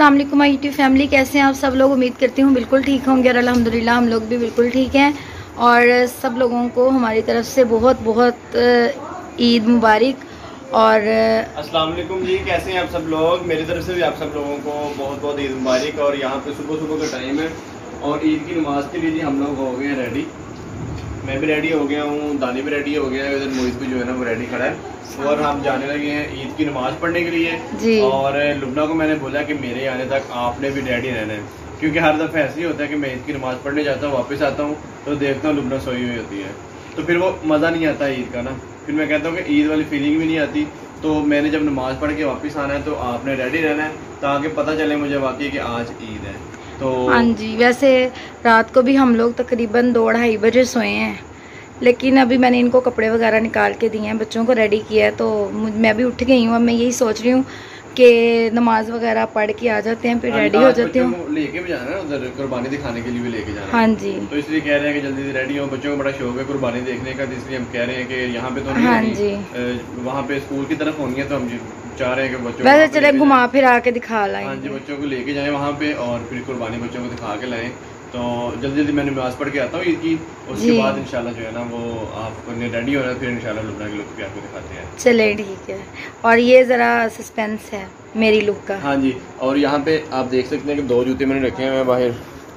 अस्सलाम वालेकुम my YouTube family, कैसे हैं आप सब लोग। उम्मीद करती हूँ बिल्कुल ठीक होंगे और अल्हम्दुलिल्लाह हम लोग भी बिल्कुल ठीक हैं। और सब लोगों को हमारी तरफ से बहुत बहुत ईद मुबारक। और अस्सलाम वालेकुम जी, कैसे हैं आप सब लोग। मेरी तरफ से भी आप सब लोगों को बहुत बहुत ईद मुबारक। और यहाँ पे सुबह सुबह का टाइम है और ईद की नमाज के लिए जी हम लोग हो गए हैं रेडी। मैं भी रेडी हो गया हूँ, दानी भी रेडी हो गया है, इधर मोहित भी जो है ना वो रेडी खड़ा है और हम जाने लगे हैं ईद की नमाज पढ़ने के लिए। और लुबना को मैंने बोला कि मेरे आने तक आपने भी रेडी रहना है, क्योंकि हर दफ़ा ऐसे ही होता है कि मैं ईद की नमाज पढ़ने जाता हूँ, वापस आता हूँ तो देखता हूँ लुबना सोई हुई होती है, तो फिर वो मज़ा नहीं आता ईद का ना। फिर मैं कहता हूँ कि ईद वाली फीलिंग भी नहीं आती। तो मैंने जब नमाज पढ़ के वापस आना है तो आपने रेडी रहना है ताकि पता चले मुझे वाकई कि आज ईद है। तो हाँ जी, वैसे रात को भी हम लोग तकरीबन 2-2:30 बजे सोए हैं, लेकिन अभी मैंने इनको कपड़े वगैरह निकाल के दिए हैं, बच्चों को रेडी किया है, तो मैं भी उठ गई हूँ। अब मैं यही सोच रही हूँ कि नमाज वगैरह पढ़ के आ जाते हैं, फिर रेडी हो जाते हैं। लेके भी जाना है उधर, कुर्बानी दिखाने के लिए भी लेके जाना है। हाँ जी, तो इसलिए कह रहे हैं कि जल्दी से रेडी हो। बच्चों को बड़ा शौक है कुर्बानी देखने का, तो इसलिए हम कह रहे हैं कि यहाँ पे तो नहीं हाँ होनी, जी, वहाँ पे स्कूल की तरफ होनी है, तो हम चाह रहे हैं कि बच्चों वैसे चले घुमा फिर आके दिखा लाएं। हाँ जी, बच्चों को लेके जाएं वहाँ पे और फिर कुर्बानी बच्चों को दिखा के लाएं। तो जल्दी जल्दी मैं नमाज पढ़ के आता हूँ ईद की, उसके बाद इंशाल्लाह जो है ना वो आपको रेडी हो रहा है, फिर इंशाल्लाह लुबना के लुक भी आपको दिखाते हैं। चले ठीक है। और ये ज़रा सस्पेंस है मेरी लुक का। हाँ जी, और यहाँ पे आप देख सकते हैं कि 2 जूते मैंने रखे हैं बाहर।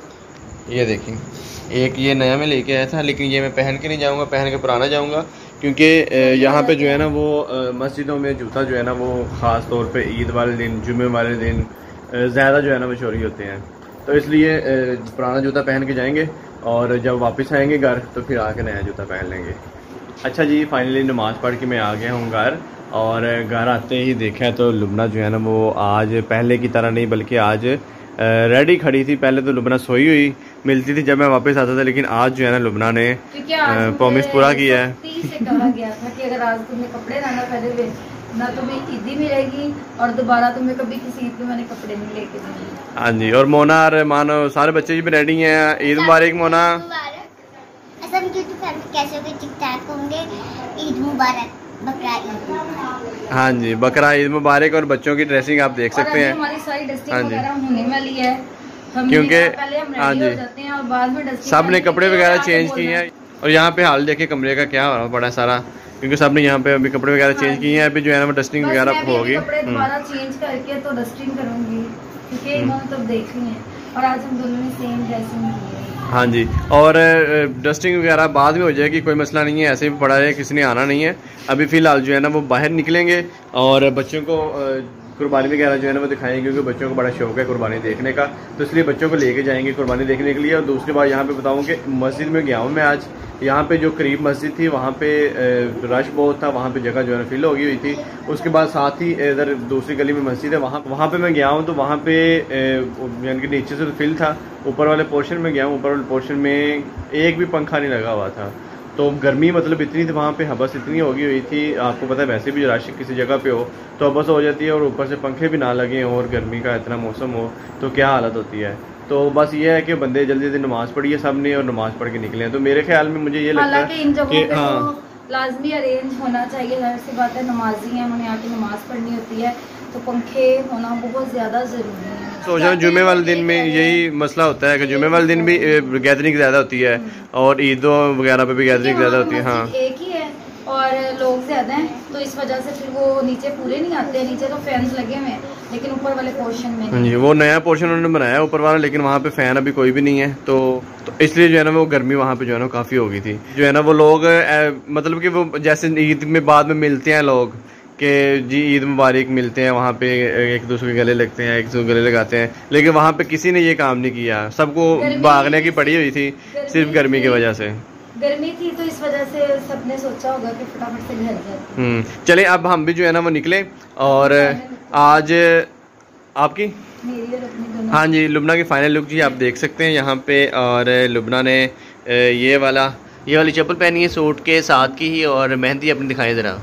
ये देखें, एक ये नया मैं लेके आया था, लेकिन ये मैं पहन के नहीं जाऊँगा, पहन के पुराना जाऊँगा, क्योंकि यहाँ पे जो है ना वो मस्जिदों में जूता जो है ना वो ख़ास तौर पे ईद वाले दिन, जुमे वाले दिन ज़्यादा जो है ना मशहूरी होते हैं, तो इसलिए पुराना जूता पहन के जाएंगे और जब वापस आएंगे घर तो फिर आके नया जूता पहन लेंगे। अच्छा जी, फाइनली नमाज़ पढ़ के मैं आ गया हूँ घर, और घर आते ही देखा तो लुबना जो है ना वो आज पहले की तरह नहीं बल्कि आज रेडी खड़ी थी। पहले तो लुबना सोई हुई मिलती थी जब मैं वापस आता था, लेकिन आज जो है ना लुबना ने प्रॉमिस पूरा किया है। कहा गया था कि अगर आज तुमने कपड़े लाना पहले हुए ना तुम्हें ईदी मिलेगी और दोबारा तुम्हें कभी किसी ईद पे मैंने कपड़े नहीं लेके देंगे। हाँ जी, और मोना और मानो सारे बच्चे भी रेडी हैं। ईद मुबारक मोना। कैसे ठीक-ठाक होंगे। ईद मुबारक, बकरा ईद। हाँ जी, बकरा ईद मुबारक। और बच्चों की ड्रेसिंग आप देख सकते हैं। हमारी सारी डस्टिंग वगैरह होने वाली है, क्योंकि हाँ जी और बाद में सब ने कपड़े वगैरह चेंज किए हैं। और यहाँ पे हाल देखे कमरे का क्या हो रहा है बड़ा सारा, क्योंकि सब ने यहाँ पे अभी कपड़े वगैरह चेंज किए हैं। अभी जो है ना वो डस्टिंग वगैरह होगी, कपड़े दोबारा चेंज करके तो डस्टिंग करूँगी, क्योंकि इन्होंने तो देख ली है और आज हम दोनों ने सेम ड्रेसिंग की है। हाँ जी, और डस्टिंग वगैरह बाद में हो जाएगी, कोई मसला नहीं है, ऐसे भी पड़ा है, किसी ने आना नहीं है। अभी फ़िलहाल जो है ना वो बाहर निकलेंगे और बच्चों को कुर्बानी वगैरह जो है ना वो दिखाएंगे, क्योंकि बच्चों को बड़ा शौक है कुर्बानी देखने का, तो इसलिए बच्चों को लेके जाएंगे कुर्बानी देखने के लिए। और दूसरी बात यहाँ पे बताऊँ कि मस्जिद में गया हूँ मैं आज। यहाँ पे जो करीब मस्जिद थी वहाँ पे रश बहुत था, वहाँ पे जगह जो है ना फिल होगी हुई थी। उसके बाद साथ ही इधर दूसरी गली में मस्जिद है, वहाँ पे मैं गया हूँ, तो वहाँ पे यानी कि नीचे से तो फिल था, ऊपर वाले पोर्शन में गया हूँ, ऊपर वाले पोर्शन में एक भी पंखा नहीं लगा हुआ था। तो गर्मी मतलब इतनी थी वहाँ पे, हबस इतनी होगी हुई थी। आपको पता है वैसे भी रश किसी जगह पे हो तो हबस हो जाती है, और ऊपर से पंखे भी ना लगे और गर्मी का इतना मौसम हो तो क्या हालत होती है। तो बस ये है कि बंदे जल्दी जल्दी नमाज़ पढ़ी है सब ने और नमाज़ पढ़ के निकले हैं। तो मेरे ख्याल में मुझे ये लगता है कि हाँ लाजमी अरेंज होना चाहिए, जाहिर सी बात है नमाजी हैं, उन्हें आके नमाज़ पढ़नी होती है, तो पंखे होना बहुत ज़्यादा ज़रूरी है। सोच रहा हूँ जुमे वाले दिन में यही मसला होता है कि जुमे वाले दिन भी गैदरिंग ज़्यादा होती है और ईदों वगैरह पे भी गैदरिंग ज़्यादा होती है। हाँ, एक ही है और लोग ज़्यादा हैं, तो इस वजह से फिर वो नीचे पूरे नहीं आते हैं। नीचे तो फैंस लगे हुए हैं लेकिन ऊपर वाले पोर्शन में हाँ जी, वो नया पोर्शन उन्होंने बनाया ऊपर वाला, लेकिन वहाँ पे फ़ैन अभी कोई भी नहीं है, तो इसलिए जो है ना वो गर्मी वहाँ पे जो है ना काफ़ी हो गई थी। जो है ना वो लोग मतलब कि वो जैसे ईद में बाद में मिलते हैं लोग कि जी ईद मुबारक मिलते हैं, वहाँ पे एक दूसरे के गले लगते हैं, एक दूसरे के गले लगाते हैं, लेकिन वहाँ पे किसी ने ये काम नहीं किया, सबको भागने की पड़ी हुई थी सिर्फ गर्मी की वजह से। गर्मी थी तो इस वजह से सबने सोचा होगा कि फटाफट से घर जाते। चले अब हम भी जो है ना वो निकले। और आज आपकी हाँ जी लुबना की फाइनल लुक जी आप देख सकते हैं यहाँ पे। और लुबना ने ये वाली चप्पल पहनी है सूट के साथ की ही, और मेहंदी अपनी दिखाएं ज़रा।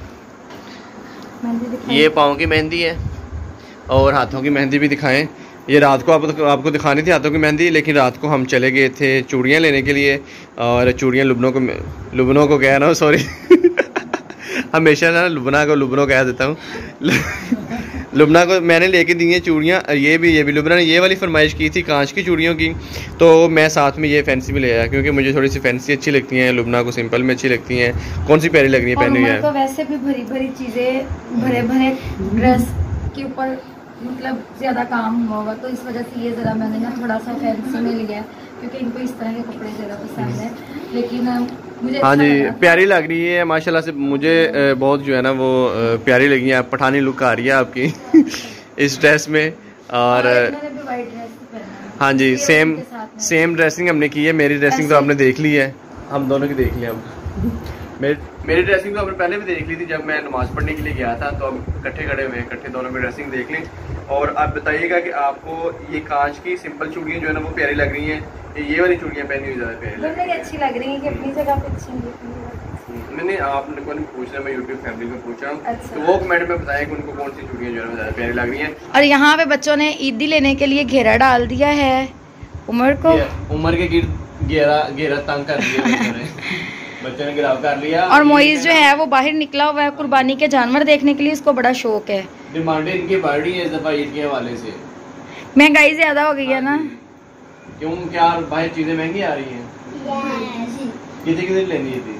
ये पाँव की मेहंदी है और हाथों की मेहंदी भी दिखाएं। ये रात को आपको दिखानी थी हाथों की मेहंदी, लेकिन रात को हम चले गए थे चूड़ियाँ लेने के लिए, और चूड़ियाँ लुबनों को कह रहा हूँ, सॉरी हमेशा ना लुबना को लुबनों कह देता हूँ लुबना को मैंने लेके दी हैं चूड़ियाँ, ये भी लुबना ने ये वाली फरमाइश की थी कांच की चूड़ियों की, तो मैं साथ में ये फैंसी भी ले आया क्योंकि मुझे थोड़ी सी फैंसी अच्छी लगती हैं, लुबना को सिंपल में अच्छी लगती हैं। कौन सी प्यारी लग रही है पहनी हुई है? तो वैसे भी भरी भरी चीज़ें, भरे भरे ड्रेस के ऊपर मतलब ज़्यादा काम हुआ होगा, तो इस वजह से ये ज़रा मैंने ना थोड़ा सा फैंसी में लिया क्योंकि इनको इस तरह के कपड़े ज़्यादा पसंद है। लेकिन मुझे हाँ जी प्यारी लग रही है माशाल्लाह से, मुझे बहुत जो है ना वो प्यारी लगी है। पठानी लुक आ रही है आपकी इस ड्रेस में। और हाँ जी सेम ड्रेसिंग हमने की है। मेरी ड्रेसिंग तो आपने देख ली है, हम दोनों की देख ली अब। मेरी ड्रेसिंग तो आपने पहले भी देख ली थी जब मैं नमाज पढ़ने के लिए गया था, तो अब इकट्ठे खड़े हुए इकट्ठे दोनों की ड्रेसिंग देख ली। और आप बताइएगा कि आपको ये कांच की सिंपल चूड़ियाँ जो है ना वो प्यारी लग रही हैं, ये वाली चूड़ियाँ पहनी हुई ज़्यादा प्यारी लग रही हैं? अच्छी लग रही है कि अपनी जगह पे अच्छी है। मैंने आपने को नहीं पूछना, मैं यूट्यूब फैमिली में पूछा हूँ। अच्छा। तो वो कमेंट में बताया कि उनको कौन सी चूड़ियाँ जो है ज़्यादा प्यारी लग रही हैं। और यहाँ पे बच्चों ने ईदी लेने के लिए घेरा डाल दिया है उमर को। उमर के गिर्द घेरा तंग कर दिया बच्चों ने गिराव कर लिया। और मोइज जो है वो बाहर निकला हुआ है कुर्बानी के जानवर देखने के लिए, इसको बड़ा शौक है। डिमांडें इनकी बढ़ रही है इस दफा ईद के हवाले से, महंगाई ज्यादा हो गई है ना। क्यों क्या बाहर चीजें महंगी आ रही हैं? कितनी लेनी थी?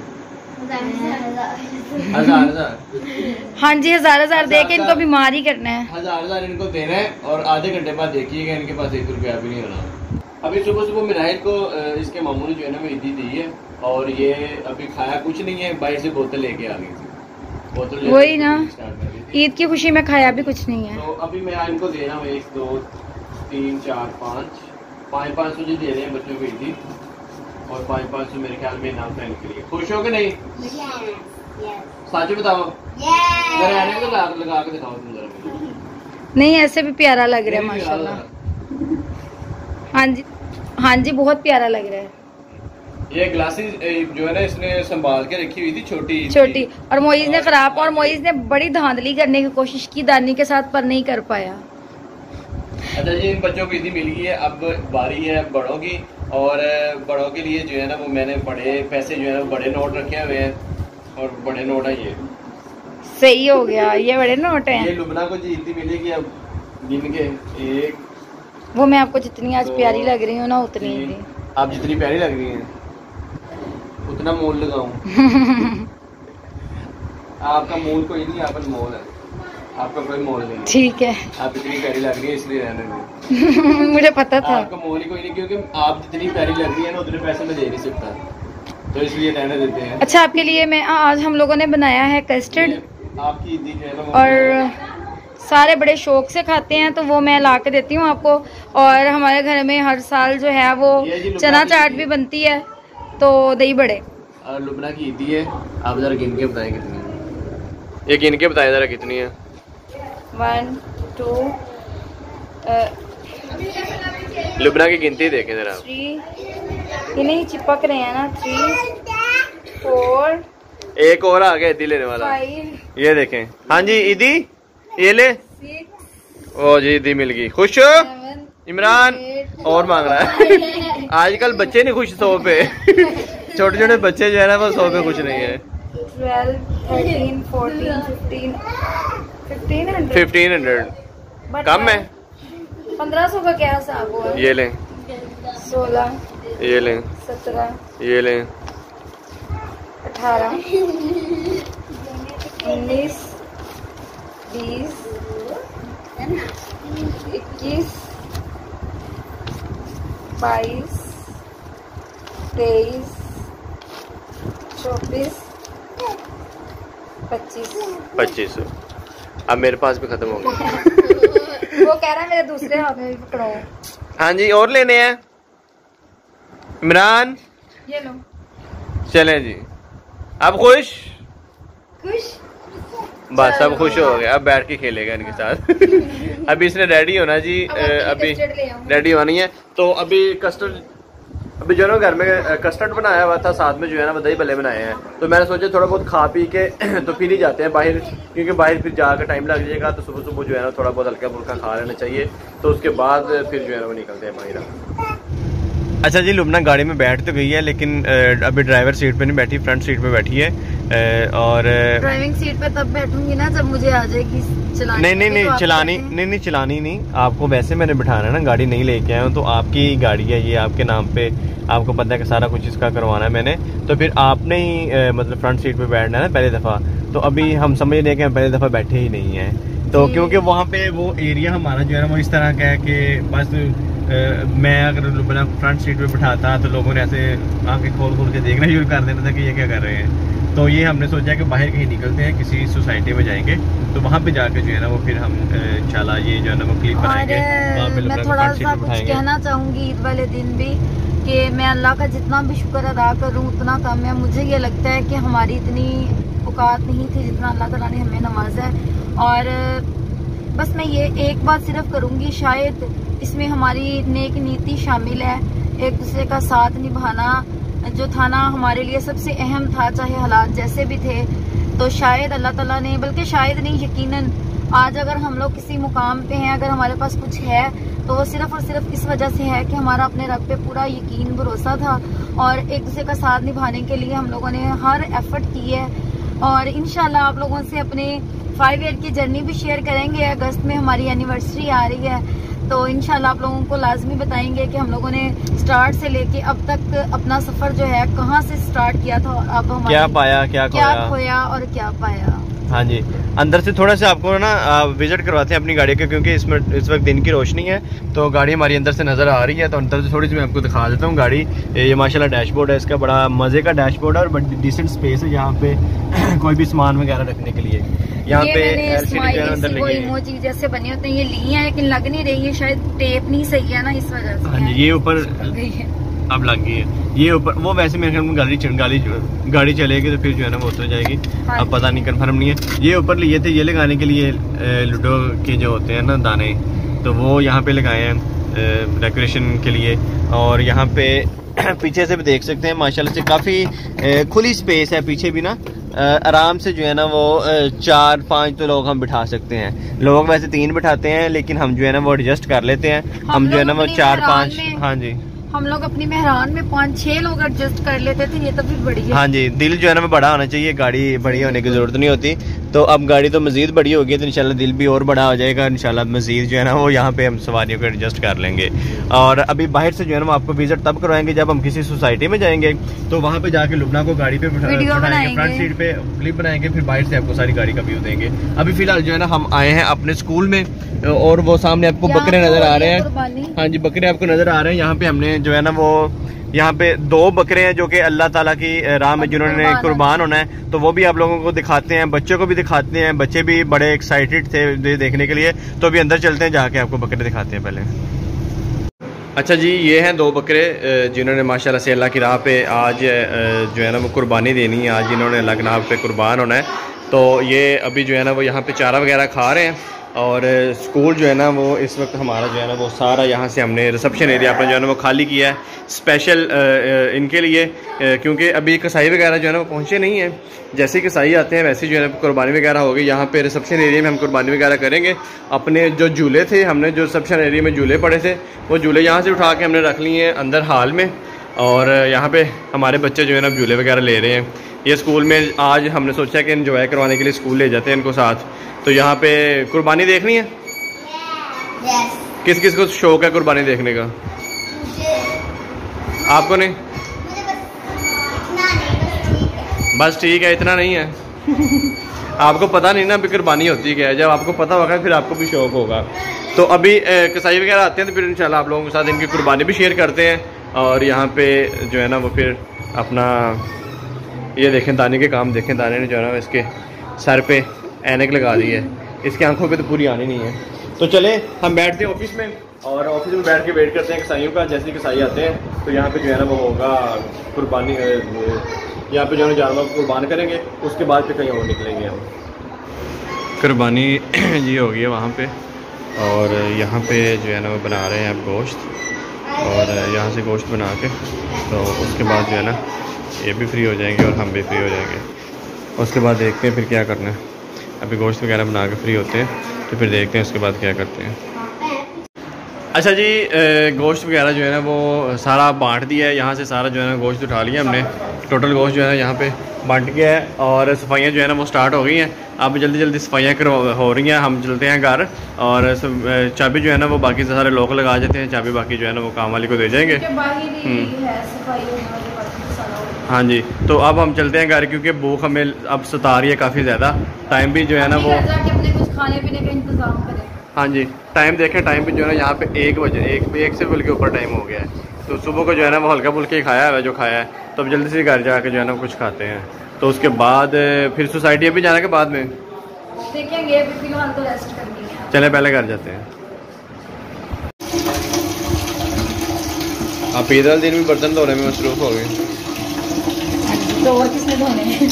1000 हाँ जी 1000 दे के इनको बीमार ही करना है। 1000 इनको देना है और आधे घंटे बाद देखिएगा इनके पास 1 रुपया भी नहीं होना। अभी सुबह मिराइल को इसके मामू ने जो है ना वो ईदी दी है और ये अभी खाया कुछ नहीं है, बाहर से बोतल लेके आ गई थी। बोतल वही ना, ईद की खुशी में खाया भी कुछ नहीं है। तो अभी मैं इनको दे रहा हूँ 1 2 3 4 5 500 दे रहे हैं बच्चों को ईदी, और 500 मेरे ख्याल में इनाम था इनके लिए। खुश हो के नहीं? सच बताओ, रहने को लगा के दिखाओ तुम जरा। नहीं ऐसे भी प्यारा लग रहा है माशाल्लाह। हाँ जी बहुत प्यारा लग रहा है। ये ग्लासेस जो है ना इसने संभाल के रखी हुई थी छोटी और मोइज ने खराब, और मोइज ने बड़ी धांधली करने की कोशिश की दानी के साथ पर नहीं कर पाया। अच्छा जी इन बच्चों को ईदी मिल गई है, अब बारी है बड़ों की, और बड़ों के लिए जो है ना वो मैंने बड़े पैसे जो है ना बड़े नोट रखे हुए हैं, और बड़े नोट है ये। सही हो गया, ये बड़े नोट हैं। ये लुबना को जी ईदी मिलेगी अब गिन के, एक वो मैं आपको जितनी आज प्यारी लग रही हूँ ना उतनी ईदी आप जितनी प्यारी लग रही हैं उतना मोल लगाऊं। आपका मोल कोई नहीं, आपका मोल है, आपका कोई मोल नहीं। ठीक है आप इतनी प्यारी लग रही है इसलिए रहने दो। मुझे पता था आपका मोल ही कोई नहीं, क्योंकि आप जितनी प्यारी लग रही है ना उतने पैसे में दे नहीं सकता, तो इसलिए रहने देते हैं। अच्छा आपके लिए मैं आज हम लोगों ने बनाया है कस्टर्ड, आपकी ईदी जो है ना और सारे बड़े शौक से खाते हैं, तो वो मैं ला के देती हूँ आपको। और हमारे घर में हर साल जो है वो चना चाट भी बनती है, तो दही बड़े। और लुबना की ईदी है, आप जरा गिन के बताएं कितनी है, ये गिन के बताएं जरा कितनी है। 1 2 लुबना की गिनती देखें जरा। 3 ये नहीं चिपक रहे हैं ना, 3 4 एक और आ गया ईदी लेने वाला, 5 ये देखें। हाँ जी ईदी ये ले, 6 ओ जी ईदी मिल गई। खुश हो 7 इमरान? 8 और मांग रहा है। आजकल बच्चे नहीं खुश 100 पे। छोटे छोटे बच्चे जो है ना वो 100 पे खुश नहीं है। 12 13 14 15 1500 कम है। 1500 का क्या हिसाब हुआ? ये लें 16 ये लें 17 ये लें 18 19 20 21 22 23 24 25। अब मेरे पास भी खत्म हो गया। वो कह रहा है मेरे दूसरे हाथ में भी पकड़ो। हाँ जी और लेने हैं इमरान? ये लो। चलें जी, अब खुश बस अब खुश हो गया, अब बैठ के खेलेगा इनके साथ। अभी इसने रेडी होना जी, अभी रेडी होनी है। तो अभी कस्टर्ड, अभी जो है ना घर में कस्टर्ड बनाया हुआ था, साथ में जो है ना दही भल्ले बनाए हैं, तो मैंने सोचा थोड़ा बहुत खा पी के तो फिर ही जाते हैं बाहर, क्योंकि बाहर फिर जाकर टाइम लग जाएगा, तो सुबह सुबह जो है ना थोड़ा बहुत हल्का फुल्का खा लेना चाहिए, तो उसके बाद फिर जो है ना वो निकलते हैं बाहर। अच्छा जी, लुबना गाड़ी में बैठ तो गई है, लेकिन अभी ड्राइवर सीट पे नहीं बैठी, फ्रंट सीट पे बैठी है। और ड्राइविंग सीट पे तब बैठूंगी ना जब मुझे आ जाएगी चलानी। नहीं चलानी नहीं, चलानी नहीं, आपको वैसे मैंने बिठाना है ना, गाड़ी नहीं लेके आया हूँ, तो आपकी गाड़ी है ये, आपके नाम पे, आपको पता है कि सारा कुछ इसका करवाना है मैंने, तो फिर आपने ही मतलब फ्रंट सीट पे बैठना है ना पहली दफ़ा। तो अभी हम समझ रहे हैं कि हम पहली दफ़ा बैठे ही नहीं हैं, तो क्योंकि वहाँ पे वो एरिया हमारा जो है ना वो इस तरह का है कि बस मैं अगर लुबना फ्रंट सीट पे बिठाता तो लोगों ने ऐसे आंखें खोल खोल के देखना शुरू कर देना था कि ये क्या कर रहे हैं। तो ये हमने सोचा कि बाहर कहीं निकलते हैं, किसी सोसाइटी में जाएंगे, तो वहाँ पे जाके जो है ना वो फिर हम इंशाल्लाह ये जो है ना वो क्लिप बनाएंगे। मैं थोड़ा सा कुछ कहना चाहूँगी ईद वाले दिन भी कि मैं अल्लाह का जितना भी शुक्र अदा करूँ उतना कम है। मुझे ये लगता है कि हमारी इतनी औकात नहीं थी जितना अल्लाह ताला ने हमें नवाजा है। और बस मैं ये एक बात सिर्फ करूँगी, शायद इसमें हमारी नेक नीति शामिल है, एक दूसरे का साथ निभाना जो था ना हमारे लिए सबसे अहम था, चाहे हालात जैसे भी थे। तो शायद अल्लाह ताला ने, बल्कि शायद नहीं यकीनन, आज अगर हम लोग किसी मुकाम पे हैं, अगर हमारे पास कुछ है तो वो सिर्फ और सिर्फ इस वजह से है कि हमारा अपने रब पे पूरा यकीन भरोसा था और एक दूसरे का साथ निभाने के लिए हम लोगों ने हर एफर्ट की है। और इंशाल्लाह आप लोगों से अपने 5 ईयर की जर्नी भी शेयर करेंगे। अगस्त में हमारी एनिवर्सरी आ रही है, तो इंशाल्लाह आप लोगों को लाजमी बताएंगे कि हम लोगों ने स्टार्ट से लेके अब तक अपना सफर जो है कहाँ से स्टार्ट किया था और अब हमारे क्या पाया, क्या खोया और क्या पाया। हाँ जी, अंदर से थोड़ा सा आपको ना विजिट करवाते हैं अपनी गाड़ी के, क्योंकि इसमें इस वक्त दिन की रोशनी है, तो गाड़ी हमारी अंदर से नज़र आ रही है। तो अंदर से थोड़ी सी मैं आपको दिखा देता हूँ गाड़ी। ये माशाल्लाह डैशबोर्ड है इसका, बड़ा मज़े का डैशबोर्ड है और बड़ी डिसेंट स्पेस है यहाँ पे कोई भी सामान वगैरह रखने के लिए। यहाँ पे इमोजी जैसे बने होते हैं, ये ली है लेकिन लग नहीं रही है, शायद टेप नहीं सही है ना इस वजह से। हाँ जी, ये ऊपर अब लग गई है, ये ऊपर वो वैसे मेरे ख्याल में गाड़ी चलेगी तो फिर जो है ना वो उतर जाएगी। हाँ, अब पता नहीं, कंफर्म नहीं है। ये ऊपर लिए थे ये लगाने के लिए लूडो के जो होते हैं ना दाने, तो वो यहाँ पे लगाए हैं डेकोरेशन के लिए। और यहाँ पे पीछे से भी देख सकते हैं माशाल्लाह से काफ़ी खुली स्पेस है पीछे भी ना, आराम से जो है ना वो 4-5 तो लोग हम बिठा सकते हैं। लोग वैसे 3 बिठाते हैं, लेकिन हम जो है ना वो एडजस्ट कर लेते हैं, हम जो है ना वो 4-5। हाँ जी, हम लोग अपनी मेहरान में 5-6 लोग एडजस्ट कर लेते थे, ये तो भी बड़ी है। हाँ जी, दिल जो है ना वो बड़ा होना चाहिए, गाड़ी बड़ी होने की जरूरत नहीं होती। तो अब गाड़ी तो मजीद बड़ी होगी तो इंशाल्लाह दिल भी और बड़ा हो जाएगा, इंशाल्लाह मजीद जो है ना वो यहाँ पे हम सवारियों को एडजस्ट कर लेंगे। और अभी बाहर से जो है ना वो आपको विजिट तब करवाएंगे जब हम किसी सोसाइटी में जाएंगे, तो वहाँ पे जाके लुबना को गाड़ी पे बिठाएंगे, फ्रंट सीट पे क्लिप बनाएंगे, फिर बाहर से आपको सारी गाड़ी का व्यू देंगे। अभी फिलहाल जो है ना हम आए हैं अपने स्कूल में, और वो सामने आपको बकरे नजर आ रहे हैं। हाँ जी, बकरे आपको नजर आ रहे हैं। यहाँ पे हमने जो है ना वो यहाँ पे 2 बकरे हैं जो कि अल्लाह ताला की राह में जिन्होंने कुर्बान होना है, तो वो भी आप लोगों को दिखाते हैं, बच्चों को भी दिखाते हैं। बच्चे भी बड़े एक्साइटेड थे देखने के लिए, तो अभी अंदर चलते हैं, जाके आपको बकरे दिखाते हैं पहले। अच्छा जी, ये हैं 2 बकरे जिन्होंने माशाल्लाह से अल्लाह की राह पे आज जो है ना वो कुर्बानी देनी है, आज इन्होंने अल्लाह की राह पे कुर्बान होना है। तो ये अभी जो है ना वो यहाँ पे चारा वगैरह खा रहे हैं। और स्कूल जो है ना वो इस वक्त हमारा जो है ना वो सारा यहाँ से हमने रिसेप्शन एरिया अपना जो है ना वो खाली किया है स्पेशल इनके लिए, क्योंकि अभी कसाई वगैरह जो है ना वो पहुँचे नहीं हैं। जैसे ही कसाई आते हैं वैसे जो है ना कुर्बानी वगैरह होगी। यहाँ पे रिसेप्शन एरिया में हम कुर्बानी वगैरह करेंगे। अपने जो झूले थे, हमने जो रिसेप्शन एरिया में झूले पड़े थे, वो झूले यहाँ से उठा के हमने रख लिए हैं अंदर हाल में, और यहाँ पे हमारे बच्चे जो है ना झूले वगैरह ले रहे हैं। ये स्कूल में आज हमने सोचा कि एंजॉय करवाने के लिए स्कूल ले जाते हैं इनको साथ। तो यहाँ पे कुर्बानी देखनी है। Yes. किस किस को शौक है कुर्बानी देखने का? आपको नहीं? बस ठीक है, इतना नहीं है। आपको पता नहीं ना अभी कुर्बानी होती क्या है, जब आपको पता होगा फिर आपको भी शौक होगा। तो अभी कसाई वगैरह आते हैं तो फिर इंशाल्लाह आप लोगों के साथ इनकी कुर्बानी भी शेयर करते हैं। और यहाँ पे जो है ना वो फिर अपना ये देखें दाने के काम देखें, दाने ने जो है ना इसके सर पे ऐनक लगा दी है, इसकी आंखों पे तो पूरी आनी नहीं है। तो चले हम बैठते हैं ऑफिस में, और ऑफिस में बैठ के वेट करते हैं कसाइयों का। जैसे ही कसाई आते हैं तो यहाँ पे जो है ना वो होगा कुर्बानी, यहाँ पे जो है जानवर को कुर्बान करेंगे, उसके बाद फिर कहीं और निकलेंगे हम। कुर्बानी ये होगी है वहाँ पे, और यहाँ पे जो है ना वो बना रहे हैं अब गोश्त, और यहाँ से गोश्त बना के तो उसके बाद जो है ना ये भी फ्री हो जाएंगे और हम भी फ्री हो जाएंगे। उसके बाद देखते हैं फिर क्या करना है। अभी गोश्त वगैरह बना के फ्री होते हैं तो फिर देखते हैं उसके बाद क्या करते हैं। अच्छा जी, गोश्त वगैरह जो है ना वो सारा बांट दिया है। यहाँ से सारा जो है ना गोश्त उठा लिया हमने। टोटल गोश्त जो है ना यहाँ पे बांट गया है और सफाइयाँ जो है ना वो स्टार्ट हो गई हैं। अब जल्दी जल्दी सफाइयाँ हो रही हैं। हम चलते हैं घर और चाबी जो है ना वो बाकी सारे लोग लगा जाते हैं। चाबी बाकी जो है ना वो काम वाली को दे जाएंगे। हाँ जी, तो अब हम चलते हैं घर क्योंकि भूख हमें अब सता रही है काफ़ी ज़्यादा। टाइम भी जो है ना वो कुछ खाने पीने का इंतजाम करें। हाँ जी, टाइम देखें, टाइम भी जो है ना यहाँ पे 1 बजे, एक से बल्कि ऊपर टाइम हो गया है। तो सुबह को जो है ना वो हल्का फुल्का ही खाया है जो खाया है। तो अब जल्दी से घर जाके जो है ना कुछ खाते हैं। तो उसके बाद फिर सोसाइटी भी जाना के बाद में देखेंगे, अभी फिलहाल तो रेस्ट करनी है। चले पहले घर जाते हैं। आप ईद वाले दिन भी बर्तन धोने में मसरूफ हो गए। तो और किसने धोने हैं?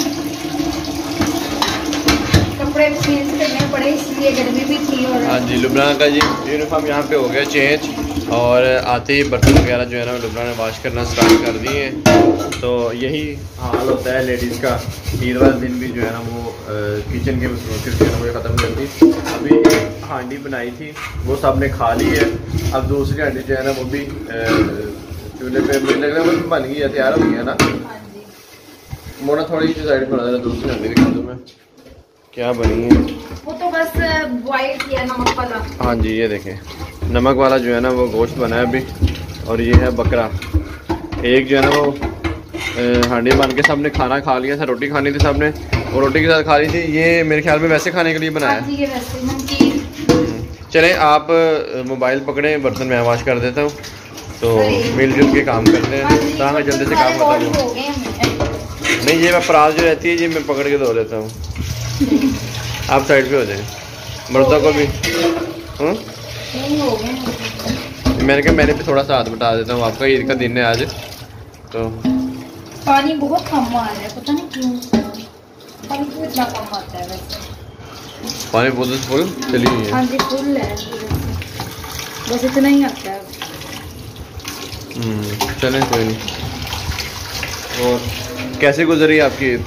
कपड़े चेंज करने पड़े इसलिए गर्मी भी थी। और हाँ जी, लुबना का जी यूनिफॉर्म यहाँ पे हो गया चेंज और आते ही बर्तन वगैरह जो है ना लुबना ने वॉश करना स्टार्ट कर दिए हैं। तो यही हाल होता है लेडीज़ का। ईद वाले दिन भी जो है ना वो किचन के मसरूफियत जो है ना वो ख़त्म करती। अभी एक हांडी बनाई थी वो सब ने खा ली है। अब दूसरी हांडी जो है ना वो भी चूल्हे पे मुझे लग रहा है वो बन गई है, तैयार हो गई है ना। मोड़ा थोड़ी सी साइड बना देना, दूसरी हांडी दिखा दूँ मैं क्या बनी है। वो तो बस बॉयल किया नमक वाला। हाँ जी, ये देखें नमक वाला जो है ना वो गोश्त बना है अभी। और ये है बकरा। एक जो है ना वो हांडी बन के सबने खाना खा लिया था। रोटी खानी थी सबने और रोटी के साथ खा ली थी। ये मेरे ख्याल में वैसे खाने के लिए बनाया है। चलें आप मोबाइल पकड़ें, बर्तन मैं वॉश कर देता हूँ। तो मिलजुल के काम करते हैं ताकि जल्दी से काम खत्म हो। नहीं, ये मैं परात जो रहती है ये मैं पकड़ के धो लेता हूँ। आप साइड पे हो जाए, मर्दों को भी। मैंने कहा मैंने भी थोड़ा सा हाथ बटा देता हूँ। आपका ईद का दिन है आज। तो पानी बहुत कम आ रहा है, पता नहीं क्यों। पानी क्यों इतना कम आता है वैसे? पानी बोतल फुल चली हुई है। हाँ जी, फुल है, बस इतना ही आता है। चलें कोई नहीं। और कैसे गुजरी आपकी ईद?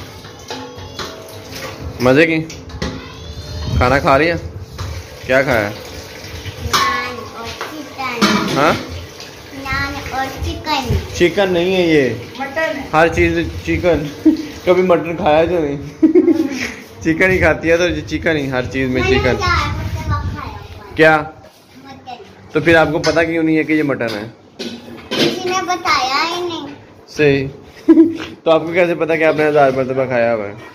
मज़े की? खाना खा लिया? क्या खाया? नान और चिकन। हाँ, नान और चिकन। चिकन नहीं है ये, मटन है। हर चीज़ चिकन। कभी मटन खाया तो नहीं। चिकन ही खाती है तो चिकन ही, हर चीज़ में चिकन। क्या? मटन। तो फिर आपको पता क्यों नहीं है कि ये मटन है? किसी ने बताया ही नहीं। सही। तो आपको कैसे पता कि आपने 1000 मरतबा खाया हुआ है?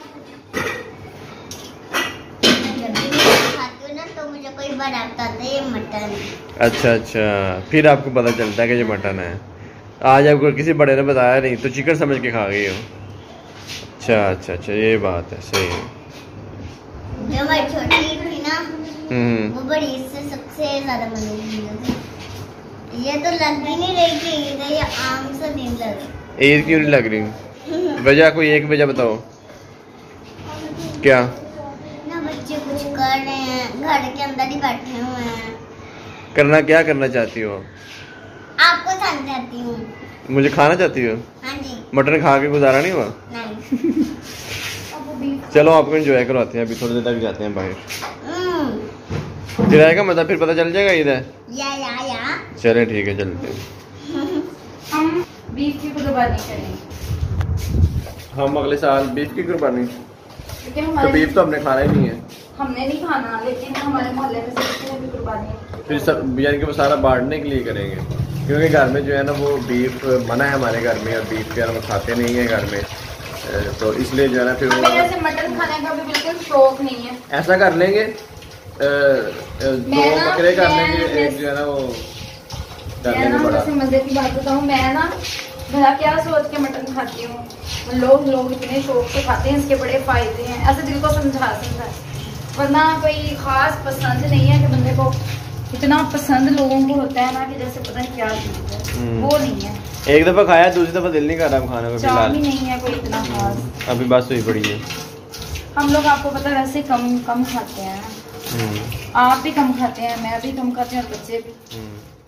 तो मुझे कोई बताता था ये मटन। अच्छा अच्छा, फिर आपको पता चलता है कि ये मटन है। आज आपको किसी बड़े ने बताया नहीं तो चिकन समझ के खा गई हो। अच्छा अच्छा अच्छा, ये बात है, सही है। जब मैं छोटी थी ना वो बड़ी इससे सबसे ज्यादा मजे। ये तो लग ही नहीं रही थी, ये आम से नहीं लग। ईद क्यों नहीं लग रही? वजह कोई एक वजह बताओ। क्या? ना बच्चे कुछ कर रहे हैं, घर के अंदर ही बैठे हुए हैं। करना क्या करना चाहती हो? आपको खाना चाहती हूँ। मुझे खाना चाहती हो? हाँ जी। मटन खा के गुजारा नहीं हुआ? नहीं। चलो आपको एंजॉय करवाते हैं, अभी थोड़ी देर तक जाते हैं बाहर। फिर आएगा मजा, फिर पता चल जाएगा ईद है। या। चले ठीक है, चलते हैं। हम बीफ की कुर्बानी करेंगे। हम अगले साल बीफ की कुर्बानी। लेकिन तो हमारे बीफ तो हमने खाना ही नहीं है। हमने नहीं खाना, लेकिन हमारे मोहल्ले में सबसे भी कुर्बानी है। फिर सब यानी कि वो सारा बांटने के लिए करेंगे क्योंकि घर में जो है ना वो बीफ मना है हमारे घर में। और बीफ के हम खाते नहीं है घर में, तो इसलिए जो है ना फिर वो ऐसे मटन खाने का भी बिल्कुल शौक नहीं है। ऐसा कर लेंगे, 2 बकरे कर लेंगे, एक जो है ना वो कर लेंगे बड़ा। मजे की बात बताऊँ, मैं ना भला क्या सोच के मटन खाती हूँ। लोग इतने शौक से खाते हैं, इसके बड़े फायदे हैं। ऐसे दिल को समझा वरना कोई खास पसंद नहीं है कि बंदे को इतना पसंद लोगों को होता है ना कि जैसे पता नहीं क्या चीज है, वो नहीं है। एक दफा खाया, दूसरी दफा दिल नहीं कर रहा खाने को फिलहाल। नहीं है कोई इतना खास। अभी बात हुई पड़ी है। हम लोग आपको पता है वैसे कम खाते हैं। आप भी कम खाते हैं, मैं भी कम खाती हूँ और बच्चे भी।